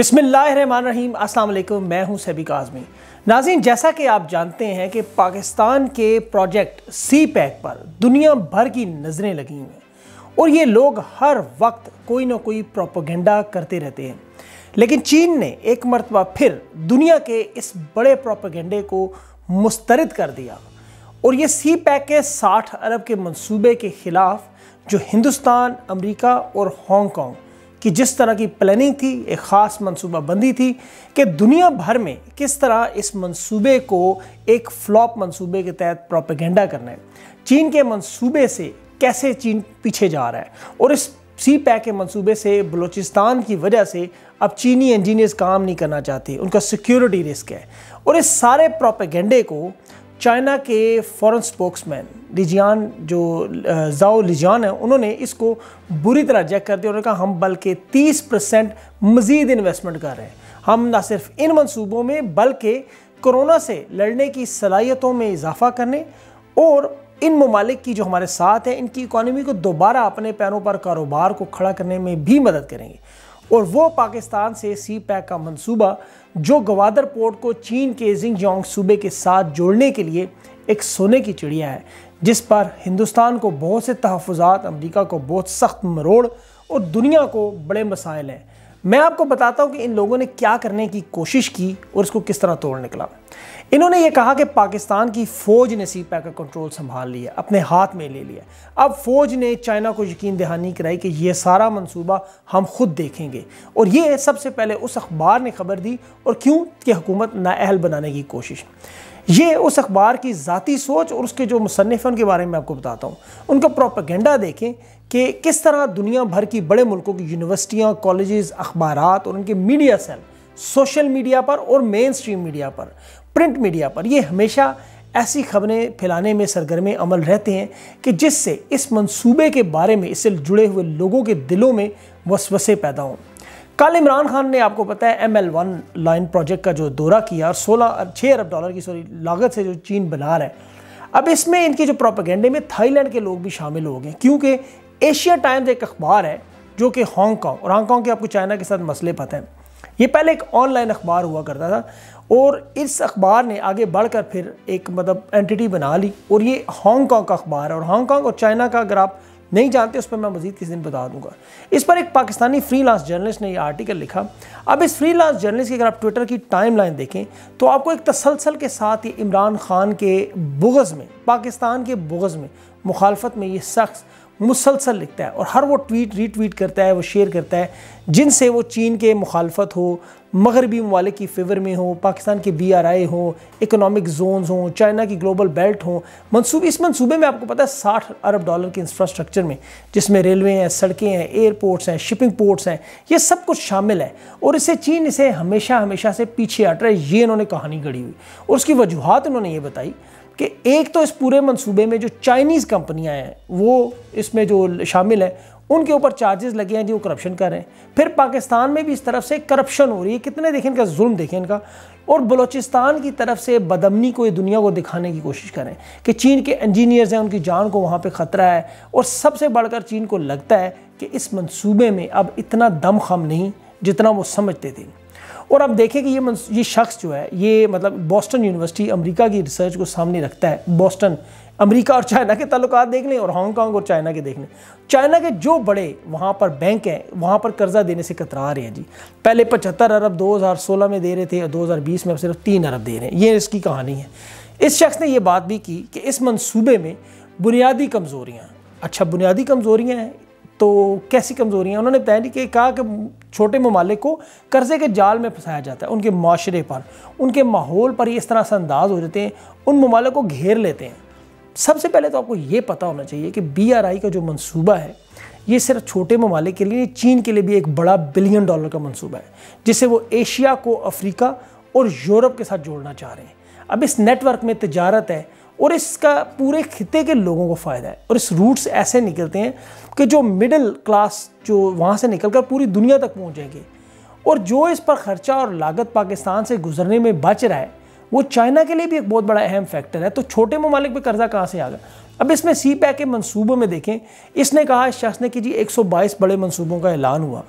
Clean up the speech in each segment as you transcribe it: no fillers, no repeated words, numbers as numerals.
बिस्मिल्लाहिर्रहमानिर्रहीम, अस्सलाम वालेकुम। मैं हूं सैबिक आज़मी। नाज़रीन, जैसा कि आप जानते हैं कि पाकिस्तान के प्रोजेक्ट सी पैक पर दुनिया भर की नज़रें लगी हुई हैं और ये लोग हर वक्त कोई ना कोई प्रोपेगेंडा करते रहते हैं। लेकिन चीन ने एक मरतबा फिर दुनिया के इस बड़े प्रोपेगेंडे को मुस्तरद कर दिया और ये सी पैक के 60 अरब के मंसूबे के ख़िलाफ़ जो हिंदुस्तान, अमेरिका और हांगकांग कि जिस तरह की प्लानिंग थी, एक ख़ास मनसूबा बंदी थी कि दुनिया भर में किस तरह इस मंसूबे को एक फ्लॉप मंसूबे के तहत प्रोपेगेंडा करना है, चीन के मंसूबे से कैसे चीन पीछे जा रहा है और इस सी पैक के मंसूबे से बलूचिस्तान की वजह से अब चीनी इंजीनियर्स काम नहीं करना चाहते, उनका सिक्योरिटी रिस्क है। और इस सारे प्रोपेगेंडे को चाइना के फॉरेन स्पोक्समैन लिजियान जो जाओ लिजियान है, उन्होंने इसको बुरी तरह रिजेक्ट कर दिया। उन्होंने कहा हम बल्कि 30% मज़ीद इन्वेस्टमेंट कर रहे हैं, हम ना सिर्फ इन मंसूबों में बल्कि कोरोना से लड़ने की सलाहियतों में इजाफा करने और इन ममालिक की जो हमारे साथ है इनकी इकॉनमी को दोबारा अपने पैरों पर कारोबार को खड़ा करने में भी मदद करेंगे। और वो पाकिस्तान से सी पैक का मंसूबा जो गवादर पोर्ट को चीन के जिंगजियांग सूबे के साथ जोड़ने के लिए एक सोने की चिड़िया है, जिस पर हिंदुस्तान को बहुत से तहफ़्फ़ुज़ात, अमेरिका को बहुत सख्त मरोड़ और दुनिया को बड़े मसाइल हैं। मैं आपको बताता हूँ कि इन लोगों ने क्या करने की कोशिश की और इसको किस तरह तोड़ निकला। इन्होंने ये कहा कि पाकिस्तान की फ़ौज ने सी पैक का कंट्रोल संभाल लिया, अपने हाथ में ले लिया। अब फ़ौज ने चाइना को यकीन दहानी कराई कि ये सारा मंसूबा हम खुद देखेंगे और ये सबसे पहले उस अखबार ने खबर दी। और क्यों कि हुकूमत नाअहल बनाने की कोशिश। ये उस अखबार की ज़ाती सोच और उसके जो मुसन्निफ़ के बारे में आपको बताता हूँ, उनका प्रोपेगेंडा देखें कि किस तरह दुनिया भर की बड़े मुल्कों की यूनिवर्सिटियाँ, कॉलेजेस, अखबारात और उनके मीडिया सेल सोशल मीडिया पर और मेन स्ट्रीम मीडिया पर, प्रिंट मीडिया पर ये हमेशा ऐसी खबरें फैलाने में सरगर्म अमल रहते हैं कि जिससे इस मंसूबे के बारे में इससे जुड़े हुए लोगों के दिलों में वसवसे पैदा हों। कल इमरान खान ने, आपको पता है, ML1 लाइन प्रोजेक्ट का जो दौरा किया और 6 अरब डॉलर की लागत से जो चीन बना रहा है। अब इसमें इनके जो प्रोपेगेंडे में थाईलैंड के लोग भी शामिल हो गए, क्योंकि एशिया टाइम्स एक अखबार है जो कि हांगकांग के आपको चाइना के साथ मसले पता हैं। ये पहले एक ऑनलाइन अखबार हुआ करता था और इस अखबार ने आगे बढ़कर फिर एक एंटिटी बना ली और ये हांगकांग का अखबार है। और हांगकांग और चाइना का अगर आप नहीं जानते उस पर मैं मज़ीद किसी दिन बता दूंगा। इस पर एक पाकिस्तानी फ्रीलांस जर्नलिस्ट ने ये आर्टिकल लिखा। अब इस फ्रीलांस जर्नलिस्ट की अगर आप ट्विटर की टाइमलाइन देखें तो आपको एक तसलसल के साथ ये इमरान खान के बुग़्ज़ में, पाकिस्तान के बुग़्ज़ में, मुखालफत में ये शख्स मुसलसल लिखता है और हर वो ट्वीट रीट्वीट करता है, वो शेयर करता है जिनसे वो चीन के मुखालफत हो, मगरबी ममालिक की फेवर में हो, पाकिस्तान के BRI हो, इकोनॉमिक जोन्स हों, चाइना की ग्लोबल बेल्ट हो। इस मंसूबे में आपको पता है 60 अरब डॉलर के इंफ्रास्ट्रक्चर में, जिसमें रेलवे हैं, सड़कें हैं, एयरपोर्ट्स हैं, शिपिंग पोर्ट्स हैं, ये सब कुछ शामिल है। और चीन इसे हमेशा से पीछे हट रहा है, ये इन्होंने कहानी गढ़ी हुई। और उसकी वजूहत उन्होंने ये बताई कि एक तो इस पूरे मंसूबे में जो चाइनीज़ कंपनियां हैं वो इसमें जो शामिल हैं, उनके ऊपर चार्जेस लगे हैं जो करप्शन कर रहे हैं। फिर पाकिस्तान में भी इस तरफ से करप्शन हो रही है, कितने देखें इनका जुल्म देखें इनका। और बलूचिस्तान की तरफ से बदअमनी को ये दुनिया को दिखाने की कोशिश करें कि चीन के इंजीनियर्स हैं, उनकी जान को वहाँ पे ख़तरा है। और सबसे बढ़कर चीन को लगता है कि इस मंसूबे में अब इतना दमखम नहीं जितना वो समझते थे। और अब देखें कि ये शख्स जो है ये बॉस्टन यूनिवर्सिटी अमेरिका की रिसर्च को सामने रखता है। बॉस्टन, अमेरिका और चाइना के ताल्लुकात देख लें और हांगकांग और चाइना के देख लें। चाइना के जो बड़े वहाँ पर बैंक हैं वहाँ पर कर्जा देने से कतरा रहे हैं जी। पहले 75 अरब 2016 में दे रहे थे और 2020 में अब सिर्फ 3 अरब दे रहे हैं। ये इसकी कहानी है। इस शख्स ने ये बात भी की कि इस मंसूबे में बुनियादी कमज़ोरियाँ, अच्छा बुनियादी कमज़ोरियाँ हैं तो कैसी कमज़ोरियाँ, उन्होंने बताया कि कहा कि छोटे ममालिक को कर्ज़े के जाल में फंसाया जाता है, उनके माशरे पर, उनके माहौल पर ये इस तरह से अंदाज हो जाते हैं, उन ममालिक को घेर लेते हैं। सबसे पहले तो आपको ये पता होना चाहिए कि BRI का जो मंसूबा है ये सिर्फ छोटे ममालिक के लिए, चीन के लिए भी एक बड़ा $1 बिलियन का मंसूबा है, जिससे वो एशिया को अफ्रीका और यूरोप के साथ जोड़ना चाह रहे हैं। अब इस नेटवर्क में तिजारत है और इसका पूरे खिते के लोगों को फ़ायदा है। और इस रूट से ऐसे निकलते हैं कि जो मिडिल क्लास जो वहाँ से निकलकर पूरी दुनिया तक पहुँचेंगे। और जो इस पर ख़र्चा और लागत पाकिस्तान से गुजरने में बच रहा है वो चाइना के लिए भी एक बहुत बड़ा अहम फैक्टर है। तो छोटे ममालिक पे कर्जा कहाँ से आ गया। अब इसमें सी पैक के मंसूबों में देखें, इसने कहा इस शख्स ने कि जी 122 बड़े मंसूबों का ऐलान हुआ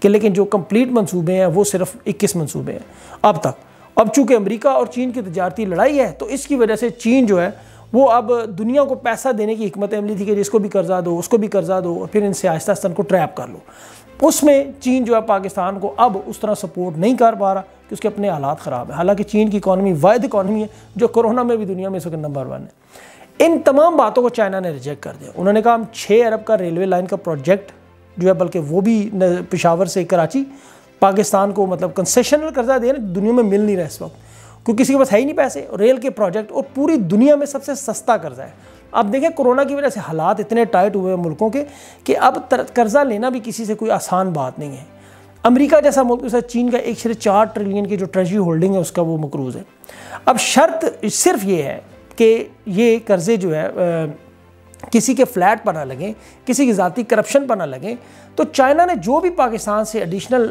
कि लेकिन जो कंप्लीट मंसूबे हैं वो सिर्फ 21 मंसूबे हैं अब तक। अब चूंकि अमेरिका और चीन की तजारती लड़ाई है तो इसकी वजह से चीन जो है वो अब दुनिया को पैसा देने की हिकमत अमली थी कि जिसको भी कर्जा दो उसको भी कर्जा दो और फिर इनसे आहिस्ता आहिस्ता इनको ट्रैप कर लो। उसमें चीन जो है पाकिस्तान को अब उस तरह सपोर्ट नहीं कर पा रहा कि उसके अपने हालात ख़राब है। हालांकि चीन की इकॉनमी वाहिद इकॉनमी है जो कोरोना में भी दुनिया में इस वक्त नंबर 1 है। इन तमाम बातों को चाइना ने रिजेक्ट कर दिया। उन्होंने कहा हम 6 अरब का रेलवे लाइन का प्रोजेक्ट जो है, बल्कि वो भी पेशावर से कराची पाकिस्तान को मतलब कंसेशनल कर्जा दे रहे, दुनिया में मिल नहीं रहा इस वक्त क्योंकि किसी के पास है ही नहीं पैसे। रेल के प्रोजेक्ट और पूरी दुनिया में सबसे सस्ता कर्जा है। अब देखें कोरोना की वजह से हालात इतने टाइट हुए हैं मुल्कों के कि अब कर्जा लेना भी किसी से कोई आसान बात नहीं है। अमेरिका जैसा मुल्क के साथ चीन का 1.4 ट्रिलियन की जो ट्रेजरी होल्डिंग है उसका वो मकरूज़ है। अब शर्त सिर्फ ये है कि ये कर्जे जो है किसी के फ्लैट पर ना लगें, किसी की ज़ाती करप्शन पर ना लगें। तो चाइना ने जो भी पाकिस्तान से एडिशनल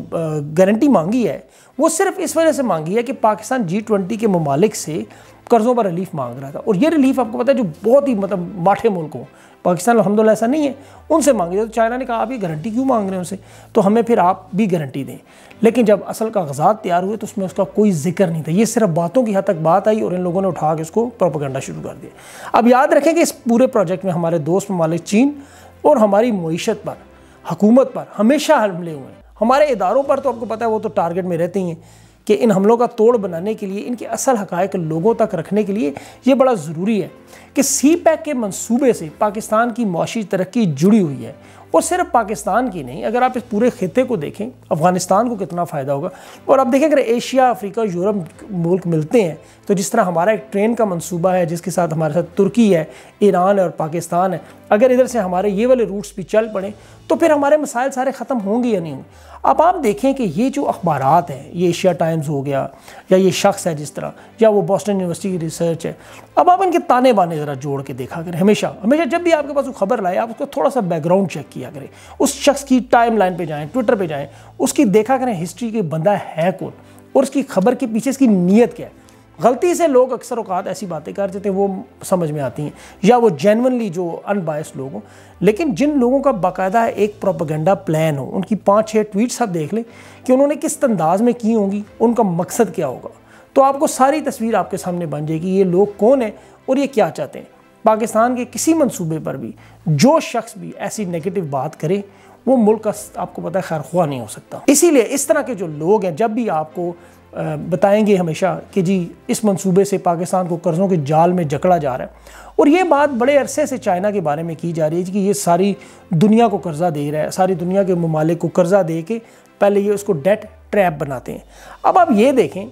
गारंटी मांगी है वो सिर्फ इस वजह से मांगी है कि पाकिस्तान G20 के ममालिक से कर्ज़ों पर रिलीफ मांग रहा था और ये रिलीफ आपको पता है जो बहुत ही मतलब माठे मुल्क हो, पाकिस्तान अल्हम्दुलिल्लाह ऐसा नहीं है, उनसे मांगी। तो चाइना ने कहा आप ये गारंटी क्यों मांग रहे हैं उनसे, तो हमें फिर आप भी गारंटी दें। लेकिन जब असल कागजात तैयार हुए तो उसमें उसका कोई जिक्र नहीं था। ये सिर्फ बातों की हद तक बात आई और इन लोगों ने उठा के उसको प्रोपेगेंडा शुरू कर दिया। अब याद रखें कि इस पूरे प्रोजेक्ट में हमारे दोस्त ममालिक चीन और हमारी मईशत पर, हुकूमत पर हमेशा हमले हुए हैं। हमारे इदारों पर तो आपको पता है वो तो टारगेट में रहते ही हैं कि इन हमलों का तोड़ बनाने के लिए, इनके असल हक़ाइक़ लोगों तक रखने के लिए ये बड़ा ज़रूरी है कि CPEC के मंसूबे से पाकिस्तान की मुआशी तरक्की जुड़ी हुई है। और सिर्फ पाकिस्तान की नहीं, अगर आप इस पूरे खिते को देखें, अफ़गानिस्तान को कितना फ़ायदा होगा। और आप देखें अगर एशिया, अफ्रीका, यूरोप मुल्क मिलते हैं तो जिस तरह हमारा एक ट्रेन का मंसूबा है जिसके साथ हमारे साथ तुर्की है, ईरान है और पाकिस्तान है, अगर इधर से हमारे ये वाले रूट्स भी चल पड़े तो फिर हमारे मसाइल सारे ख़त्म होंगे या नहीं होंगे। अब आप देखें कि ये जो अखबारात हैं, ये एशिया टाइम्स हो गया या ये शख्स है जिस तरह, या वो बॉस्टन यूनिवर्सिटी की रिसर्च है, अब आप इनके ताने बाने ज़रा जोड़ के देखा करें। हमेशा हमेशा जब भी आपके पास वो खबर लाए आप उसको थोड़ा सा बैकग्राउंड चेक किया करें, उस शख्स की टाइम लाइन पर जाएँ, ट्विटर पर जाएँ, उसकी देखा करें हिस्ट्री के बंदा है कौन और उसकी खबर के पीछे इसकी नीयत क्या है। गलती से लोग अक्सर औकात ऐसी बातें कर देते हैं वो समझ में आती हैं, या वो जेन्युइनली जो अनबायस्ड लोग हों। लेकिन जिन लोगों का बाकायदा एक प्रोपेगेंडा प्लान हो, उनकी 5-6 ट्वीट्स आप देख लें कि उन्होंने किस अंदाज में की होंगी, उनका मकसद क्या होगा, तो आपको सारी तस्वीर आपके सामने बन जाएगी ये लोग कौन है और ये क्या चाहते हैं। पाकिस्तान के किसी मंसूबे पर भी जो शख्स भी ऐसी नेगेटिव बात करे वो मुल्क का आपको पता है खैरख्वाह नहीं हो सकता। इसीलिए इस तरह के जो लोग हैं जब भी आपको बताएंगे हमेशा कि जी इस मंसूबे से पाकिस्तान को कर्ज़ों के जाल में जकड़ा जा रहा है, और ये बात बड़े अरसे से चाइना के बारे में की जा रही है कि ये सारी दुनिया को कर्ज़ा दे रहा है, सारी दुनिया के ममालिक को कर्ज़ा दे के पहले ये उसको डेट ट्रैप बनाते हैं। अब आप ये देखें,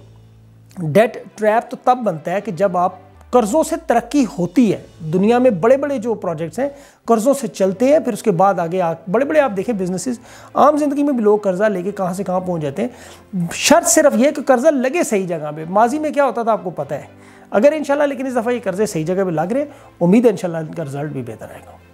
डेट ट्रैप तो तब बनता है कि जब आप कर्ज़ों से तरक्की होती है। दुनिया में बड़े बड़े जो प्रोजेक्ट्स हैं कर्ज़ों से चलते हैं, फिर उसके बाद आगे बड़े बड़े आप देखें बिजनेसेस, आम जिंदगी में भी लोग कर्ज़ा लेके कहाँ से कहाँ पहुँच जाते हैं। शर्त सिर्फ ये कि कर्ज़ा लगे सही जगह पे। माजी में क्या होता था आपको पता है, अगर इंशाल्लाह, लेकिन इस दफ़ा ये कर्ज़े सही जगह पे लग रहे हैं, उम्मीद है इंशाल्लाह इनका रिजल्ट भी बेहतर आएगा।